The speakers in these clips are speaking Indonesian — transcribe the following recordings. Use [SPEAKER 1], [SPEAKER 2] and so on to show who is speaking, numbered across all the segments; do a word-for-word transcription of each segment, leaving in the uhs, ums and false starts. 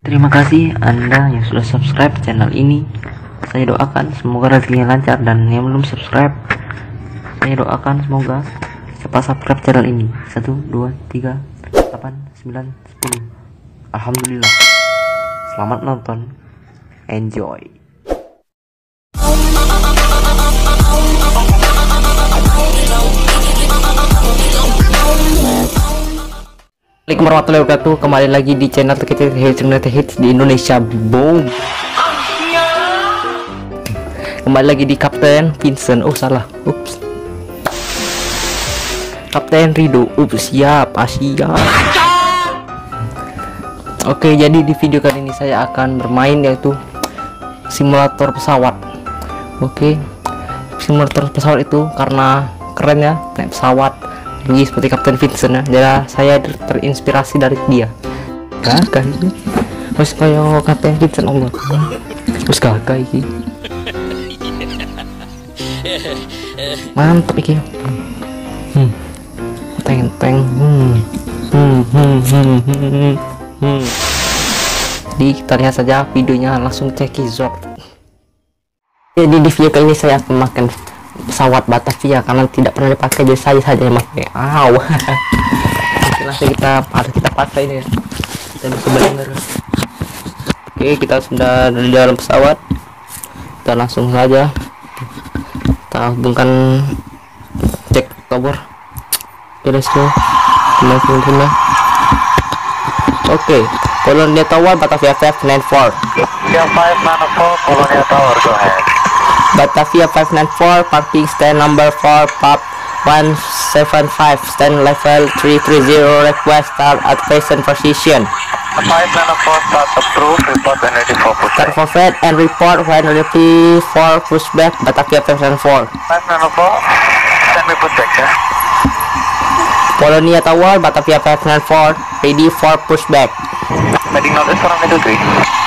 [SPEAKER 1] Terima kasih Anda yang sudah subscribe channel ini. Saya doakan semoga rezekinya lancar, dan yang belum subscribe, saya doakan semoga cepat subscribe channel ini. Satu, dua, tiga, delapan, sembilan, sepuluh. Alhamdulillah. Selamat nonton. Enjoy. Assalamualaikum warahmatullahi wabarakatuh. Kembali lagi di channel terkecil Hits Hits di Indonesia. Boom. Kembali lagi di Kapten Vincent. Oh salah. Ups. Kapten Rido. Ups. Siap. Asia. Oke, jadi di video kali ini saya akan bermain yaitu simulator pesawat. Oke. Simulator pesawat itu karena keren ya, naik pesawat ini seperti Kapten Vincent ya. Jadi saya terinspirasi dari dia. Gagah ini. Terus kayak Kapten Vincent Allah. Terus gagah ini. Mantap iki. Hmm. Teng teng. Hmm. Hmm hmm hmm hmm. Hmm. Jadi kita lihat saja videonya, langsung cek Zord. Jadi di video kali ini saya akan makan pesawat Batavia karena tidak pernah dipakai, jadi saya saja yang pakai. Aw. Langsung kita harus kita pakai ini ya. Kita bisa benar. Oke, kita sudah di dalam pesawat. Kita langsung saja kita hubungkan cek tower. Oke, let's go. Kena kena. Oke, Colonia Tower Batavia five nine four.
[SPEAKER 2] Batavia five nine four, Colonia Tower, go ahead.
[SPEAKER 1] Batavia five nine four, parking stand number four, pub one seven five, stand level three three zero, request start at present position.
[SPEAKER 2] five nine four, start approved, report when ready for pushback.
[SPEAKER 1] Start for flight and report when ready for pushback, Batavia five nine four.
[SPEAKER 2] five nine four, send me pushback, ya.
[SPEAKER 1] Colonia Tower, Batavia five nine four, ready for pushback.
[SPEAKER 2] Heading notice for runway two three.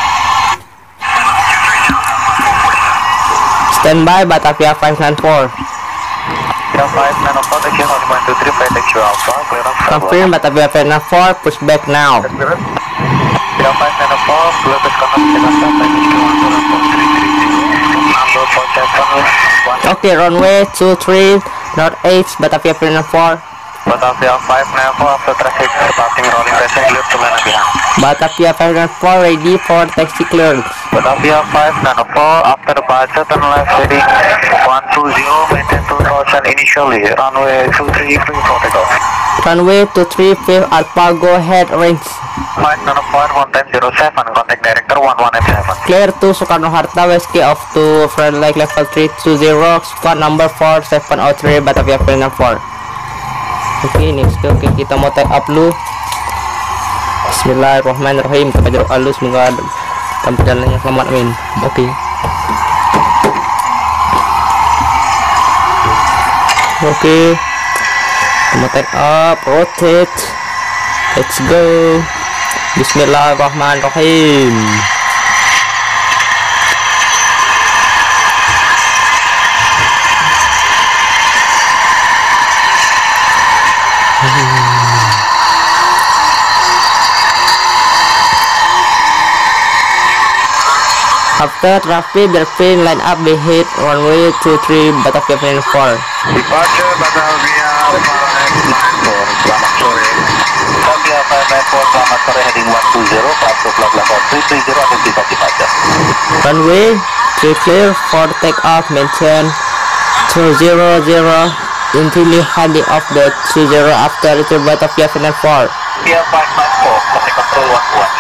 [SPEAKER 1] Standby Batavia five nine four.
[SPEAKER 2] five nine four, take you one two three, flight taxi Alpha, clearance.
[SPEAKER 1] Confirm Batavia five nine four, pushback now.
[SPEAKER 2] five nine four, clearance contact Jakarta, flight taxi one four three three zero, number four seven one.
[SPEAKER 1] Okay, runway two three, north eight, Batavia five nine four.
[SPEAKER 2] Batavia five nine four, after traffic, passing rolling racing, clear to land behind.
[SPEAKER 1] Batavia five nine four, ready for taxi clearance.
[SPEAKER 2] Batavia five nine four, after departure, turn left heading one two zero, maintain two thousand initially, runway two three, free for takeoff.
[SPEAKER 1] Runway two three five Alpha, go ahead, range.
[SPEAKER 2] five nine four, one time zero seven, contact director one one eight seven.
[SPEAKER 1] Clear to Soekarno-Hatta, Whiskey off to front leg level three two zero, squad number four seven oh three, Batavia five nine four. Oke, ini oke, kita mau take up dulu. Bismillahirrahmanirrahim. Kita jeruk halus, semoga dalam perjalanannya selamat, amin. Oke. Oke. Kita mau take up, rotate. Let's go. Bismillahirrahmanirrahim. After traffic, the plane line up behind runway two three, Batavia five nine four.
[SPEAKER 2] Departure Batavia five nine four, selamat sore. Batavia five nine four, selamat sore, heading one two zero, transfer flight level three three zero, identify departure.
[SPEAKER 1] Runway three clear for takeoff, maintain two zero zero, until heading off the two zero after return Batavia five nine four.
[SPEAKER 2] Batavia five nine four, contact control one one.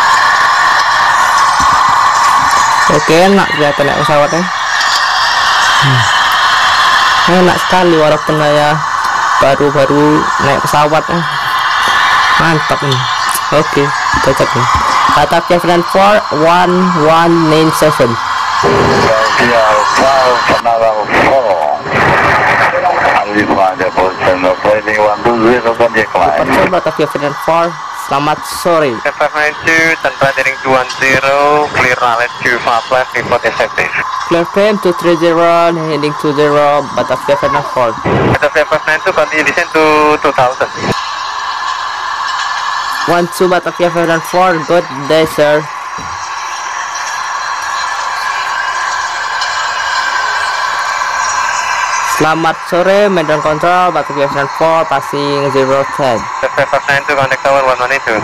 [SPEAKER 1] Oke, enak kelihatan naik pesawatnya. Hmm. Enak sekali walaupun saya baru-baru naik pesawat ya. Mantap nih. Oke, cocok nih. Batavia five nine four, one one nine seven.
[SPEAKER 2] Batavia five nine four. Alpha the position of landing one two zero, contact line.
[SPEAKER 1] Batavia five nine four. Selamat sore.
[SPEAKER 2] five nine two, tanpa heading two one zero, clear runway two five left, report effective.
[SPEAKER 1] Clear frame two three zero, heading two zero, Batavia five nine four.
[SPEAKER 2] Batavia five nine two, continue descent to two thousand.
[SPEAKER 1] one two Batavia five nine four. Good day, sir. Selamat sore, Medan Control, Batavia five nine four, passing zero ten.
[SPEAKER 2] five nine two, contact tower one one eight two.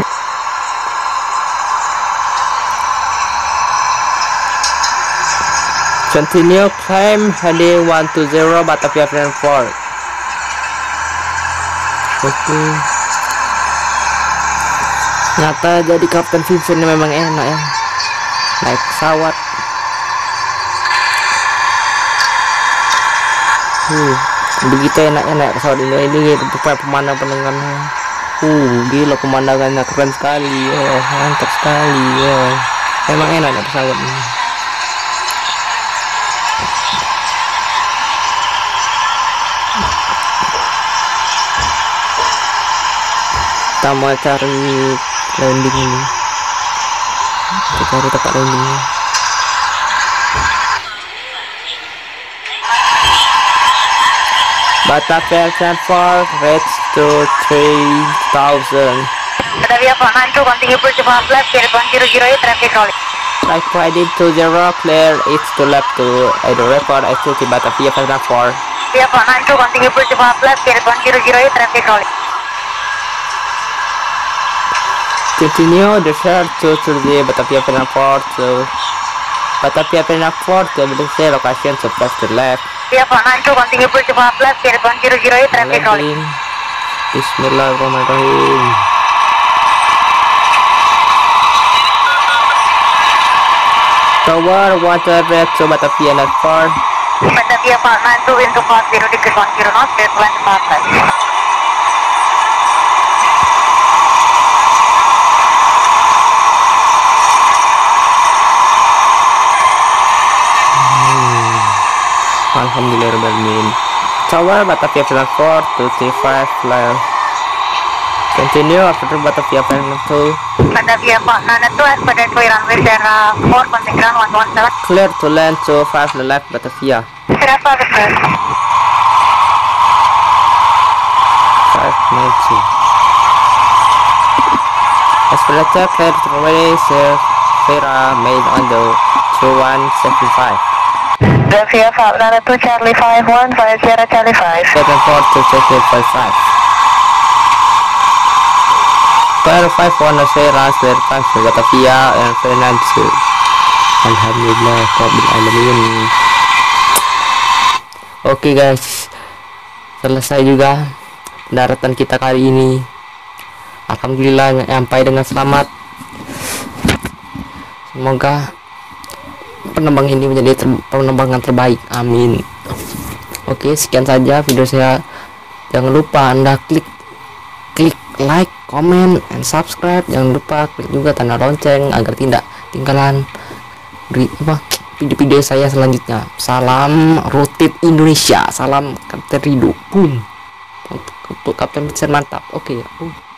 [SPEAKER 1] Continue climb heading one two zero, Batavia five nine four. Oke. Okay. Nyata jadi Kapten Vincent ini memang enak ya, naik pesawat. Uh, begitu enaknya naik pesawat ini. Ini pemandangan pemandangannya. Uh, gila pemandangannya keren sekali. Oh, mantap sekali. Oh, memang enak naik pesawat ini. Kita mau cari landing ini. Kita cari tempat landingnya. Batavia five four, reach to three thousand.
[SPEAKER 3] Batavia four nine two, continue push to fast left, clear one zero zero eight, traffic rolling.
[SPEAKER 1] Right heading two zero, clear east to left to Edo report, S T T Batavia five nine four.
[SPEAKER 3] Batavia four nine two, continue push to fast left, clear one zero zero eight, traffic rolling.
[SPEAKER 1] Continue descent to the Batavia five nine four to Batavia five nine four to the location to left to left.
[SPEAKER 3] Batavia four nine two, continue push to fast left, clear one zero zero eight, traffic rolling.
[SPEAKER 1] Bismillahirrahmanirrahim. Tower one two red to Batavia nine four.
[SPEAKER 3] Batavia four nine two into fast zero degrees one zero knots, clear one fast left.
[SPEAKER 1] Alhamdulillahirrahmanirrahim. Tower Batavia five nine four two three five left. Continue after Batavia five nine two.
[SPEAKER 3] Batavia four nine two, as per runway Sierra four, contact ground one one seven.
[SPEAKER 1] Clear to land to five left Batavia.
[SPEAKER 3] Sierra five first.
[SPEAKER 1] five nine two. As per the check, clear to runway Sierra made on the two one seven five.
[SPEAKER 3] Batavia five nine two, Charlie five one five, Sierra Charlie five.
[SPEAKER 1] seven four two seven five five. Square five one Sierra Square five Batavia and five nine two. Alhamdulillah Rabbil Alamin. Oke guys, selesai juga pendaratan kita kali ini. Alhamdulillah sampai dengan selamat. Semoga penerbang ini menjadi ter penerbangan terbaik, amin. Oke, sekian saja video saya. Jangan lupa Anda klik klik like, comment, and subscribe. Jangan lupa klik juga tanda lonceng agar tidak ketinggalan apa video-video saya selanjutnya. Salam Rotate Indonesia, salam Kapten Rido, boom, untuk Kapten Vincent mantap. Oke. Okay.